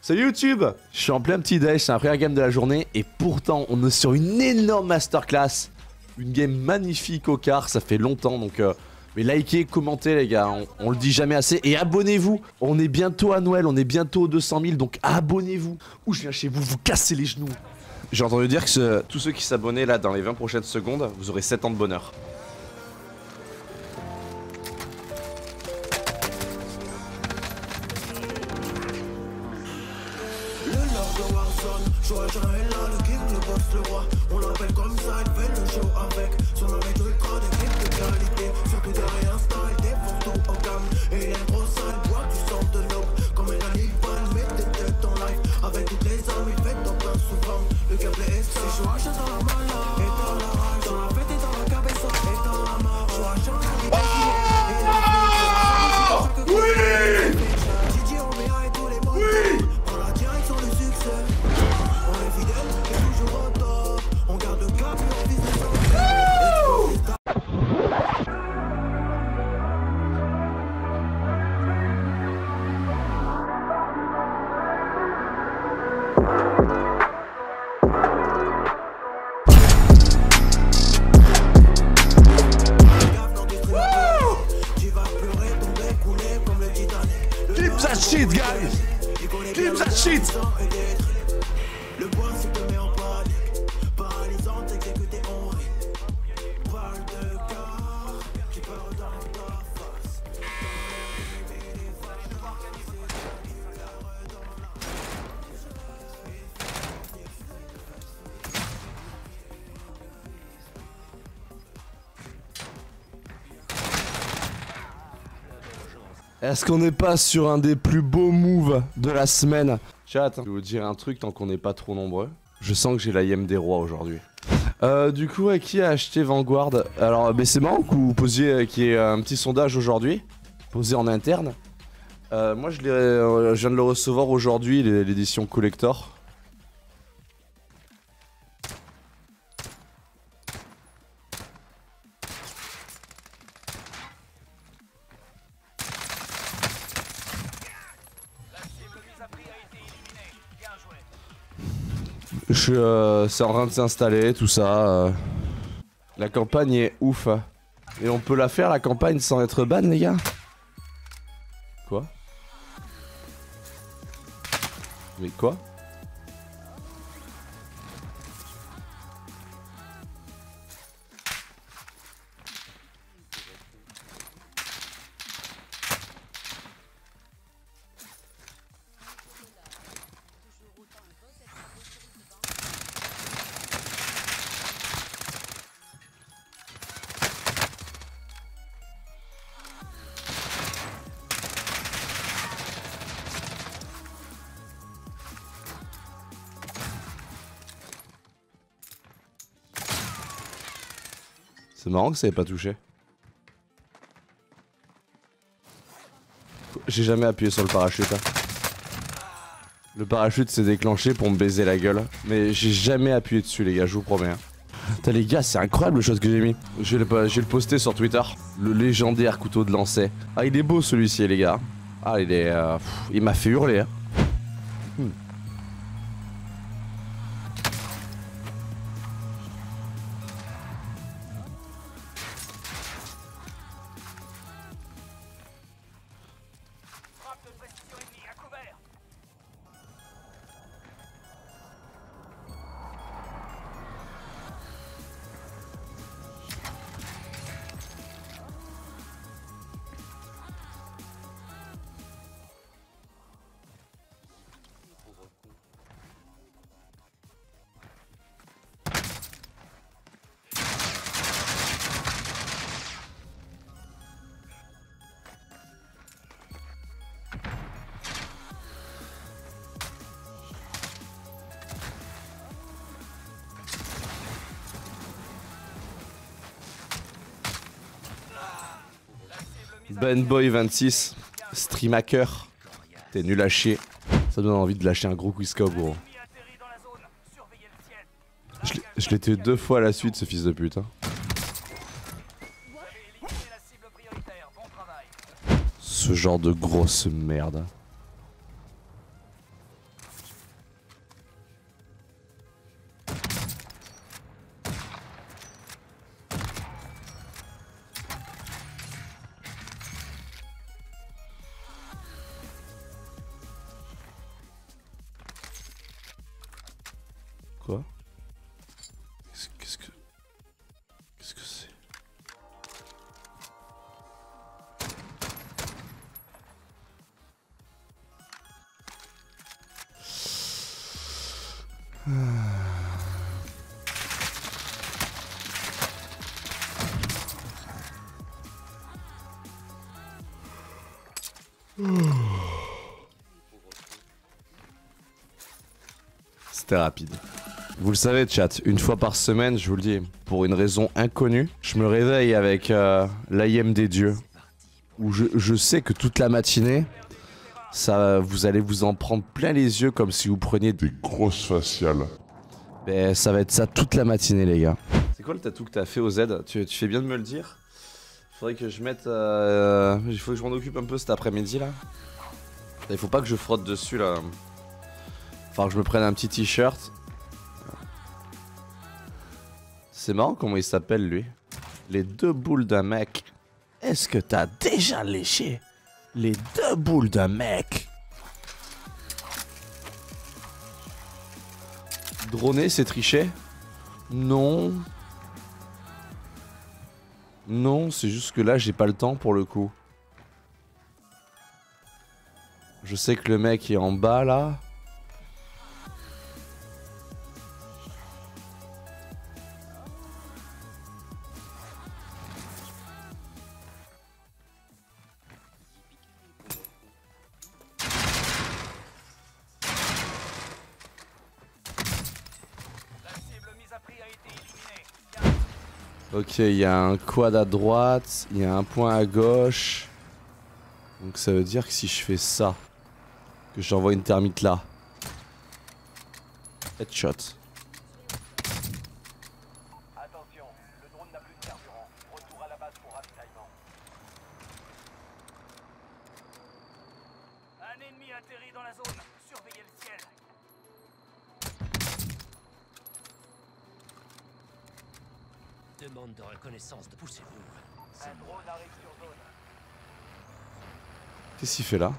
Salut YouTube. Je suis en plein petit dash, c'est la première game de la journée et pourtant on est sur une énorme masterclass. Une game magnifique au quart, ça fait longtemps donc... Mais likez, commentez les gars, on le dit jamais assez. Et abonnez-vous, on est bientôt à Noël, on est bientôt aux 200 000, donc abonnez-vous. Ou je viens chez vous, vous cassez les genoux. J'ai entendu dire que tous ceux qui s'abonnaient là dans les 20 prochaines secondes, vous aurez 7 ans de bonheur. Le lord de Warzone, Joachim est là, le king, le boss, le roi. On l'appelle comme ça, il fait le show avec son avec ultra d'équipe de qualité. Surtout derrière un style, il défonce tout au calme. Et il a une grosse salle, boit du sang de l'aube. Comme un Caliban, met des têtes en live. Avec toutes les armes, il fait top 1 souvent. Le gameplay est ça, c'est Joachim dans la mala. Et dans la rage, dans la fête et dans la cabeza. Et dans la mare, Joachim dans la vie. Oui! Didier, on met à tous les mots. Oui! Dans la direction du succès. On est fidèle et toujours au top. On garde le cap et on vise les sommets. Tu vas pleurer, tomber, couler comme le Titanic. Keep that shit guys! Keep that shit! Le bois se te met en panique, paralysant, exécuté en rythme. Parle de corps qui parle dans ta face. Est-ce qu'on n'est pas sur un des plus beaux moves de la semaine? Chat, je vais vous dire un truc tant qu'on n'est pas trop nombreux. Je sens que j'ai la yem des rois aujourd'hui. Du coup, qui a acheté Vanguard? Alors, c'est marrant que vous posiez qu'il y ait un petit sondage aujourd'hui, posé en interne. Moi, je viens de le recevoir aujourd'hui, l'édition collector. C'est en train de s'installer, tout ça. La campagne est ouf. Et on peut la faire, la campagne, sans être ban, les gars? Quoi? Mais quoi? C'est marrant que ça ait pas touché. J'ai jamais appuyé sur le parachute. Hein. Le parachute s'est déclenché pour me baiser la gueule. Mais j'ai jamais appuyé dessus les gars, je vous promets. Hein. Putain les gars, c'est incroyable le chose que j'ai mis. Je vais le poster sur Twitter. Le légendaire couteau de lancer. Ah il est beau celui-ci les gars. Ah il est... il m'a fait hurler. Hein. Benboy26, stream hacker. T'es nul à chier. Ça donne envie de lâcher un gros quickscope gros. Je l'ai tué 2 fois à la suite ce fils de pute. Hein. Ce genre de grosse merde. Quoi? Qu'est-ce que c'est? C'était rapide. Vous le savez, chat, une fois par semaine, je vous le dis, pour une raison inconnue, je me réveille avec l'IM des dieux. Où je sais que toute la matinée, ça, vous allez vous en prendre plein les yeux comme si vous preniez Des grosses faciales. Ben, ça va être ça toute la matinée, les gars. C'est quoi le tatou que t'as fait au Z? Tu fais bien de me le dire. Faudrait que je mette... il faut que je m'en occupe un peu cet après-midi, là. Il faut pas que je frotte dessus, là. Enfin, que je me prenne un petit t-shirt. C'est marrant comment il s'appelle, lui. Les deux boules d'un mec. Est-ce que t'as déjà léché les deux boules d'un mec? Droner, c'est tricher? Non. Non, c'est juste que là, j'ai pas le temps pour le coup. Je sais que le mec est en bas, là. Ok, il y a un quad à droite, il y a un point à gauche. Donc ça veut dire que si je fais ça, que j'envoie une termite là. Headshot. Attention, le drone n'a plus de carburant. Retour à la base pour ravitaillement. Un ennemi atterri dans la zone. Surveillez le ciel. Demande de reconnaissance de poussez-vous. Un drone arrive sur zone. Qu'est-ce qu'il fait là?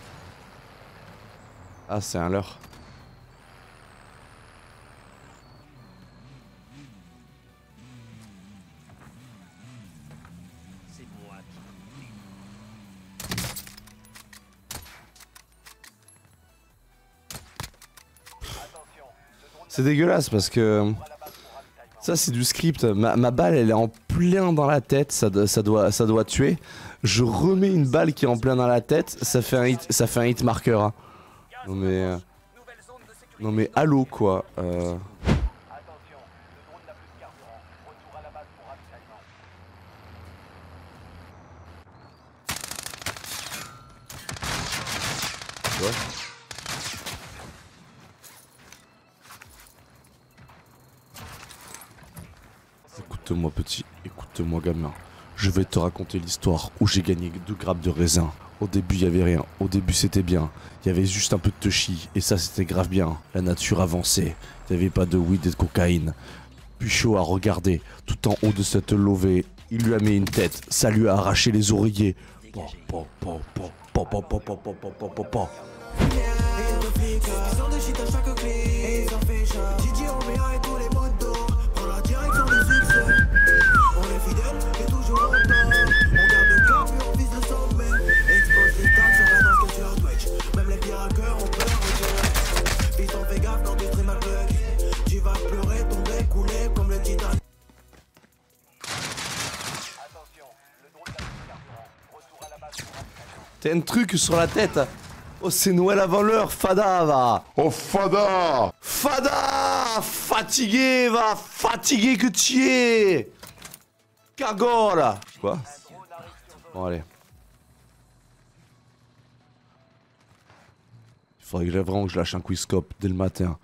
Ah, c'est un leurre. C'est moi qui... C'est dégueulasse parce que... Ça c'est du script, ma balle elle est en plein dans la tête, ça doit tuer. Je remets une balle qui est en plein dans la tête, ça fait un hit marqueur. Hein. Non mais allô quoi. Attention, le drone n'a plus de carburant. Retour à la base pour ravitaillement. Ouais. Écoute-moi petit, écoute-moi gamin. Je vais te raconter l'histoire où j'ai gagné 2 grammes de raisin. Au début il y avait rien, au début c'était bien. Il y avait juste un peu de touchy et ça c'était grave bien. La nature avançait, il n'y avait pas de weed et de cocaïne. Puis chaud à regarder, tout en haut de cette levée, il lui a mis une tête, ça lui a arraché les oreillers. Ils ont des shit à chaque clip et ils en fait genre Gigi, Omea et tous les modes d'or. Prends la direction du succès. On est fidèle et toujours en temps. On garde le cap et on vise le sommet. Expose les tags sur la danse que sur Twitch. Même les pires hackers ont peur de Fils on fait gaffe dans tes streams à bug. Tu vas pleurer, tomber, couler comme le titan. Attention, le drone n'a plus de carburant. Retour à la base pour ravitaillement. T'as un truc sur la tête. Oh c'est Noël avant l'heure, Fada va. Oh Fada! Fada! Fatigué, va! Fatigué que tu es! Cagole! Quoi? Bon, allez. Il faudrait que vraiment que je lâche un quickscope dès le matin.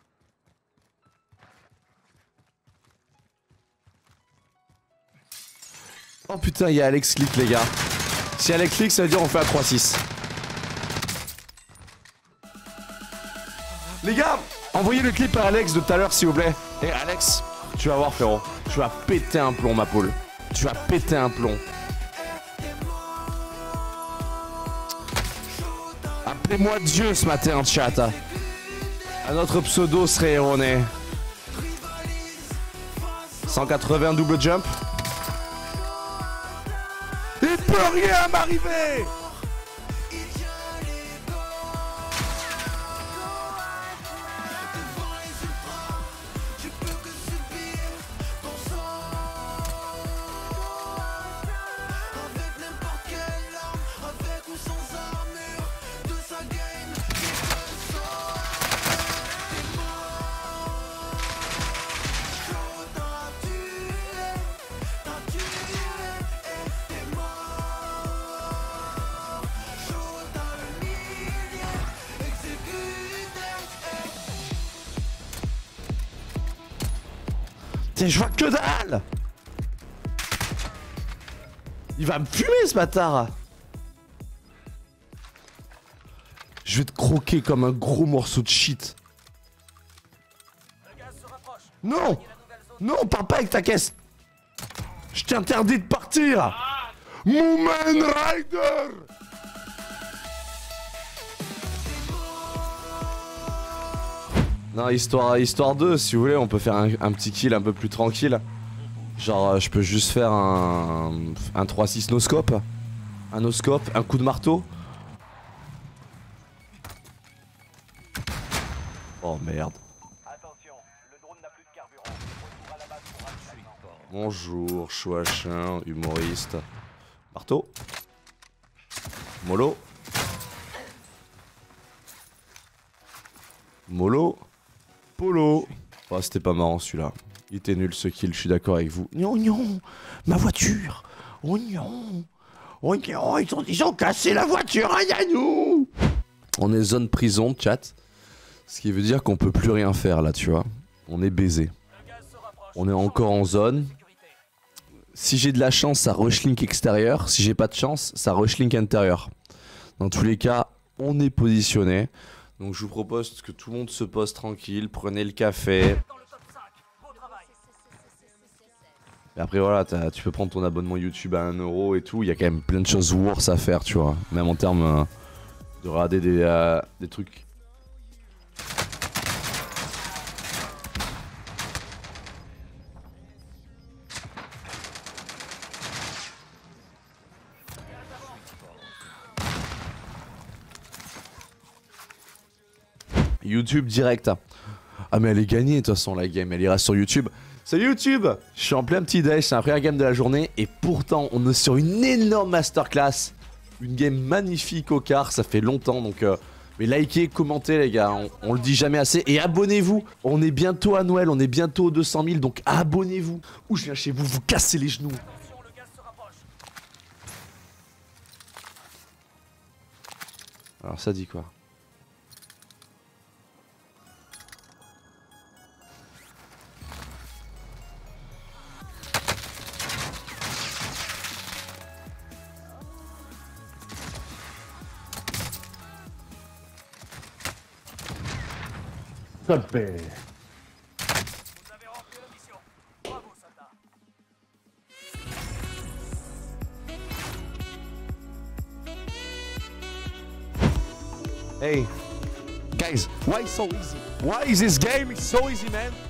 Oh putain, il y a Alex Click, les gars. Si Alex Click, ça veut dire on fait un 3-6. Les gars, envoyez le clip à Alex de tout à l'heure s'il vous plaît. Et Alex, tu vas voir frérot, tu vas péter un plomb ma poule. Tu vas péter un plomb. Appelez-moi Dieu ce matin en chat. À notre pseudo serait erroné. 180 double jump. Il peut rien m'arriver. Tiens, je vois que dalle. Il va me fumer ce bâtard. Je vais te croquer comme un gros morceau de shit. Non. Non, pars pas avec ta caisse. Je t'interdis de partir. Moomin Rider. Non, histoire 2, si vous voulez, on peut faire un petit kill un peu plus tranquille. Genre, je peux juste faire un 3-6 no-scope. Un no-scope, un coup de marteau. Oh merde. Attention, le drone n'a plus de carburant. Retour à la base pour ravitaillement. Bonjour, chouachin, humoriste. Marteau. Mollo. Mollo. Polo. Oh, c'était pas marrant celui-là. Il était nul ce kill, je suis d'accord avec vous. Non, non, ma voiture. Oh non. Oh non, ils ont cassé la voiture, aïe à nous. On est zone prison, chat. Ce qui veut dire qu'on peut plus rien faire là, tu vois. On est baisé. On est encore en zone. Si j'ai de la chance, ça rushlink extérieur. Si j'ai pas de chance, ça rushlink intérieur. Dans tous les cas, on est positionné. Donc je vous propose que tout le monde se pose tranquille, prenez le café. Et après voilà, tu peux prendre ton abonnement YouTube à 1 € et tout. Il y a quand même plein de choses worse à faire, tu vois. Même en termes de regarder des trucs. YouTube direct. Ah mais elle est gagnée de toute façon la game, elle ira sur YouTube. Salut YouTube. Je suis en plein petit dash, c'est la première game de la journée. Et pourtant on est sur une énorme masterclass. Une game magnifique au quart, ça fait longtemps donc... mais likez, commentez les gars, on le dit jamais assez. Et abonnez-vous, on est bientôt à Noël, on est bientôt aux 200 000, donc abonnez-vous. Ou je viens chez vous, vous cassez les genoux. Alors ça dit quoi? Vous avez rempli la mission. Bravo, soldat. Hey, guys, why so easy? Why is this game so easy, man?